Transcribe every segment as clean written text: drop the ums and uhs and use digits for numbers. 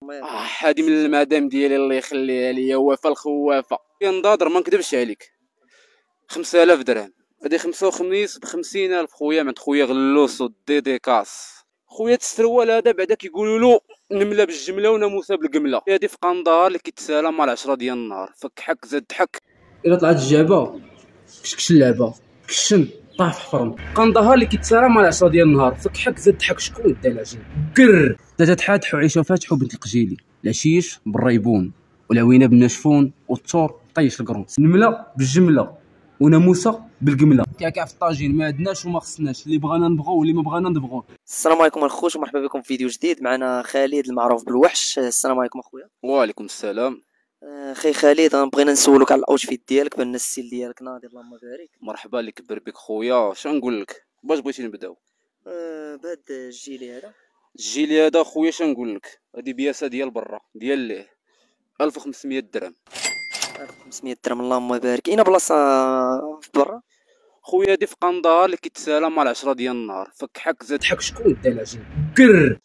هادي من المدام ديالي الله يخليها ليا، وفاء الخوافه. نضاضر ما نكذبش عليك، 5000 درهم. هادي خمسة وخميس ب50,000 خويا، من خويا غلوس وديديكاس. خويا السروال هذا بعدا كيقولوا له نمله بالجمله وناموسه بالقمله. هادي في قندهار اللي كيتسالى مع 10 ديال النهار، فك حك زاد حك. الا طلعت الجعبه كشكش اللعبه، كشن طاح في حفرم. قندهار اللي كيتسالى مع 10 ديال النهار، فك حك زاد حك. شكون دا العجين كر دا تحاتحو عيشه فاتحو بنت القجيلي، العشيش بالريبون والعوينه بالناشفون والثور طيش القرنص. نمله بالجمله وناموسه بالقمله. كاع في الطاجين، ما عندناش وما خصناش، اللي بغانا نبغو واللي ما بغانا نبغو. السلام عليكم الخوش، ومرحبا بكم في فيديو جديد. معنا خالد المعروف بالوحش. السلام عليكم اخويا. وعليكم السلام. خي خالد، بغينا نسولك على الاوتفيت ديالك، بان الستيل ديالك ناضي اللهم بارك. مرحبا لك، كبر بك خويا. شنو نقول لك، باش بغيتي نبداو؟ بهاد الجيلي هذا. الجيلي هذا خويا شنو نقول لك، هذه بياسه ديال برا ديال ليه 1500 درهم. 1500 درهم اللهم بارك. اين بلاصه في برا خويا؟ هادي في قندهار اللي كيتسالى مع 10 ديال النهار، فك حك زاد حك. شكون دا العجين كر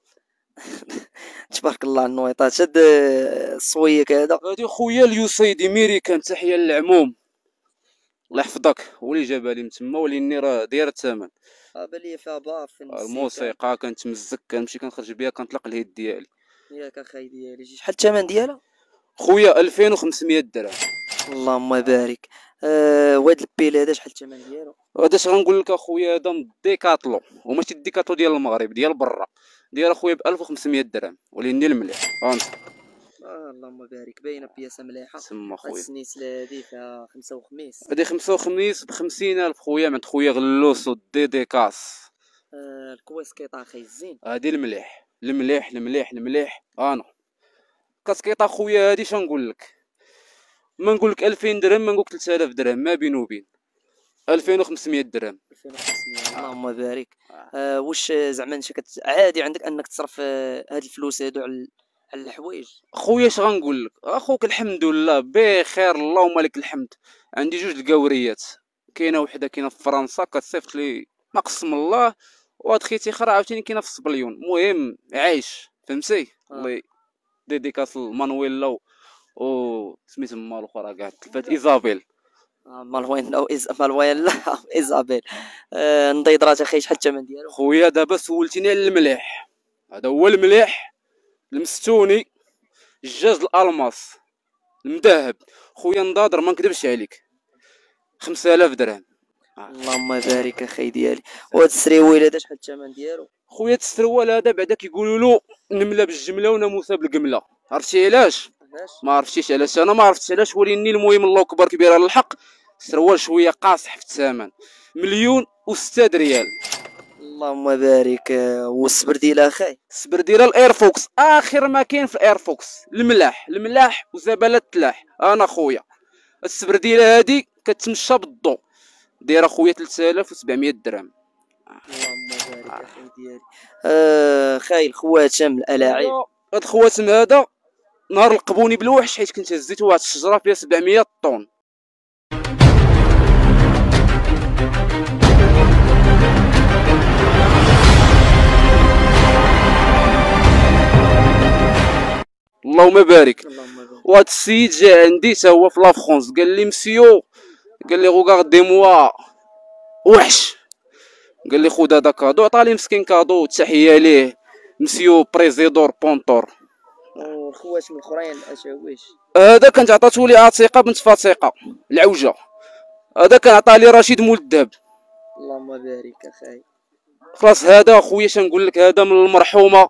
تبارك الله على النويطات. هاد الصويك هذا، هادي خويا اليوسيدي ميريكان. تحيه للعموم الله يحفظك، ولي جابها لي من تما، وليني راه دايره الثمن. بالي فيها باف في الموسيقى كنتمزك، كنمشي كنخرج بها، كنطلق الهيد ديالي. ياك اخاي ديالي. شحال الثمن ديالها خويا؟ 2500 درهم. اللهم بارك. وهاد البيل هذا شحال الثمن ديالو؟ هذا اش غنقول لك اخويا، هذا من ديكاتلو، وماشي الديكاتلو ديال المغرب، ديال برا. داير اخويا ب 1500 درهم، وليني المليح. اللهم بارك. باينه بياسه مليحه. تما خويا السنيس هذه فيها خمسة وخميس. هادي خمسة وخميس ب50,000 خويا، من خويا غلوس وديديكاس. الكويس كيطا اخي الزين. هادي المليح المليح المليح المليح. كاسكيطا خويا هادي شنقول لك، ما نقول لك 2000 درهم، ما نقول لك 3000 درهم، ما بين وبين 2500 درهم. 2500 اللهم بارك. واش زعما انت عادي عندك انك تصرف هاد الفلوس هادو على الحوايج؟ خويا اش غنقول لك، اخوك الحمد لله بخير، اللهم لك الحمد. عندي جوج القوريات، كاينه وحده كاينه في فرنسا كتصيفط لي ما قسم الله، وهاد خيتي اخرى عاوتاني كاينه في الصبليون. المهم عايش، فهمتي؟ الله ديديكاس المانويلا و سميتها ما الاخرى كاع تلفات ايزابيل. مالوين او مالوين لا ايزابيل. نضيضرات اخي شحال الثمن ديالو؟ خويا دابا سولتيني على المليح، هذا هو المليح المستوني، الجاز الالماس المذهب. خويا نضاضر ما نكذبش عليك، 5000 درهم. اللهم بارك اخي ديالي. وهاد السريويل هذا شحال الثمن ديالو؟ خويا السروال هذا بعدا كيقولوا له نمله بالجمله وناموسه بالقمله. عرفتي علاش؟ ما عرفتيش علاش؟ انا ما عرفتش علاش، وليني المهم الله اكبر كبير على الحق. السروال شويه قاصح في الثمن، 1,006 ريال. اللهم بارك. والسبرديل اخاي؟ السبرديله الايرفوكس، اخر ما كاين في الايرفوكس، الملاح وزباله التلاح. انا خويا السبرديله هادي كتمشى بالضو، دايره خويا 3700 درهم. اللهم بارك اخي ديالي. خاي الخواتم الالاعيب. هاد الخواتم هذا نهار لقبوني بالوحش، حيت كنت هزيت واحد الشجره فيها 700 طن. اللهم بارك. وهاد السيد جا عندي تا هو في لافرونس، قال لي مسيو، قال لي غوغاردي موا وحش، قال لي خذ هذا كادو. عطالي مسكين كادو، تحيه ليه مسيو بريزيدور بونطور. والخواتم الاخرين اشاويش؟ هذا كانت عطاتو لي عتيقه بنت فاتيقه العوجه، هذا كان عطاه لي رشيد مول الذهب. اللهم بارك اخاي. خلاص هذا خويا شنقول لك، هذا من المرحومه،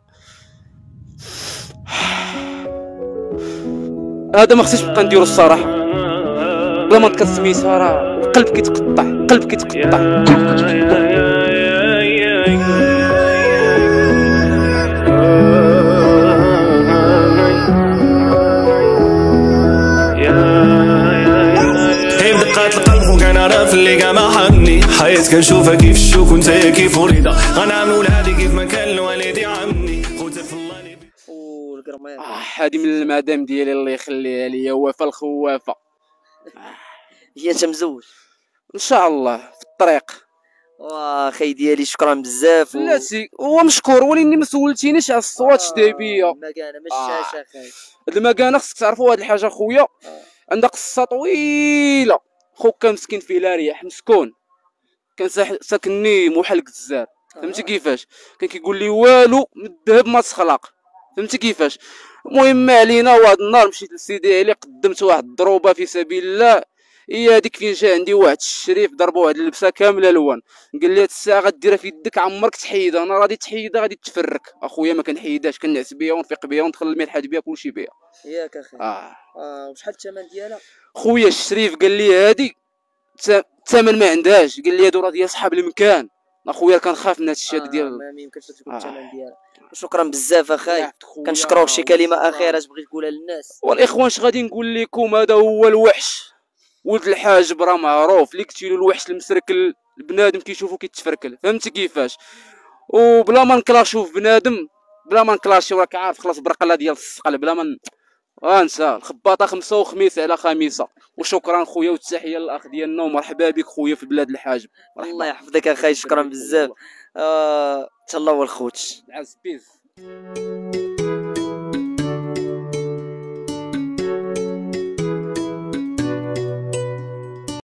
هذا ما خصنيش نبقى نديرو الصراحه، بلا ما تكسميتها راه القلب كيتقطع، القلب كيتقطع. اللي كاع ما حمني حيت كنشوفها كيف الشوك وانت كيف وريده، غنعملوا لهادي كيف ما كان الوالدي عمي خوتك في الله لي. والقرميط هادي من المدام ديالي الله يخليها ليا، وفاء الخوافه. هي انت مزوج؟ ان شاء الله في الطريق. واخي ديالي شكرا بزاف بلاتي هو مشكور، ولكن ما سولتينيش على الصوات شتي بيا. المكانه ما شاش اخاي. هاد المكانه خصك تعرفوا واحد الحاجه خويا، عندها قصه طويله. خوك كان مسكين في لاريح مسكون، كان ساكنني موحل الجزار، فهمتي كيفاش؟ كان كيقول لي والو من الذهب ما تخلق، فهمتي كيفاش؟ المهم ما علينا. وهاد النهار مشيت لسيدي علي، قدمت واحد الضروبه في سبيل الله. هي هذيك فين جا عندي واحد الشريف ضربوا واحد اللبسه كامله الوان، قال لي هاد الساعه غديرها في يدك عمرك تحيدها. انا غادي تحيدها غادي تفرك. اخويا ما كنحيدهاش، كنعس بها ونفيق بها وندخل الملحاد بها كلشي بها. ياك اخي. وشحال الثمن ديالها؟ خويا الشريف قال لي هادي الثمن ما عندهاش، قال لي هادو راه ديال صحاب المكان. اخويا كنخاف من هادشي هذا ديال ما يمكنش تكون الثمن ديالها. شكرا بزاف اخاي، كنشكروك. شي كلمه اخيره تبغي تقولها للناس؟ والاخوان اش غادي نقول لكم، هذا هو الوحش ولد الحاجب، راه معروف اللي قلتي له الوحش المسركل. البنادم كيشوفو كيتفركل، فهمتي كيفاش؟ وبلا ما نكلاشيو في بنادم، بلا ما نكلاشيو، راك عارف خلاص برقله ديال الثقل، بلا ما انسى الخباطه خمسه وخميس على خميسه. وشكرا خويا، والتحيه للاخ ديالنا، ومرحبا بك خويا في بلاد الحاجب. الله يحفظك اخاي، شكرا بزاف. تهلاو الخوت. العز بيس.